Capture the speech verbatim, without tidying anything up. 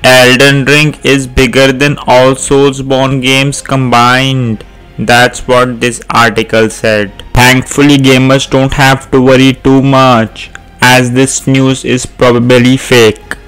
Elden Ring is bigger than all Soulsborne games combined. That's what this article said. Thankfully, gamers don't have to worry too much, as this news is probably fake.